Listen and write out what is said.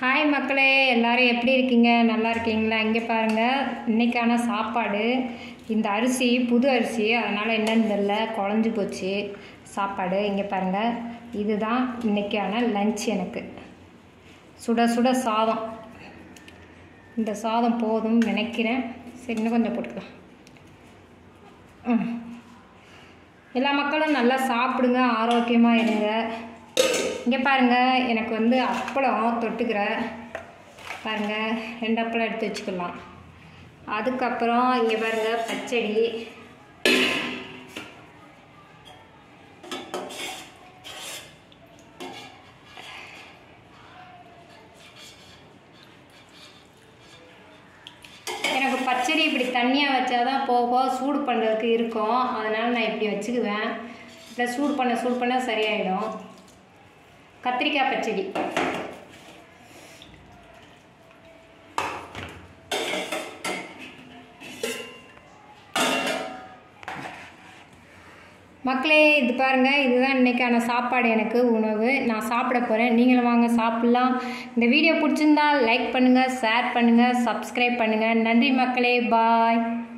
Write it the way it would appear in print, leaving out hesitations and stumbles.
Hi மக்களே, எல்லோரும் எப்படி இருக்கீங்க? நல்லா இருக்கீங்களா? இங்கே பாருங்கள், இன்றைக்கான சாப்பாடு. இந்த அரிசி புது அரிசி, அதனால் என்னன்னு தெரியல, குழஞ்சி போச்சு சாப்பாடு. இங்கே பாருங்கள், இதுதான் இன்றைக்கான லஞ்ச். எனக்கு சுட சுட சாதம். இந்த சாதம் போதும் நினைக்கிறேன். சரி, இன்னும் கொஞ்சம் போட்டுக்கலாம். எல்லா மக்களும் நல்லா சாப்பிடுங்க, ஆரோக்கியமாக இருங்க. இங்கே பாருங்கள், எனக்கு வந்து அப்பளம் தொட்டுக்கிற பாருங்கள், 2 அப்பளம் எடுத்து வச்சுக்கலாம். அதுக்கப்புறம் இங்கே பாருங்கள், பச்சடி. எனக்கு பச்சடி இப்படி தண்ணியாக வச்சாதான் போக சூடு பண்ணுறதுக்கு இருக்கும். அதனால் நான் இப்படி வச்சுக்குவேன். இல்லை சூடு பண்ண சரியாயிடும். கத்திரிக்காய் பச்சடி. மக்களே, இது பாருங்கள், இதுதான் இன்றைக்கான சாப்பாடு. எனக்கு உணவு நான் சாப்பிட போகிறேன். நீங்களும் வாங்க சாப்பிட்லாம். இந்த வீடியோ பிடிச்சிருந்தா லைக் பண்ணுங்கள், ஷேர் பண்ணுங்கள், சப்ஸ்கிரைப் பண்ணுங்கள். நன்றி மக்களே, பாய்.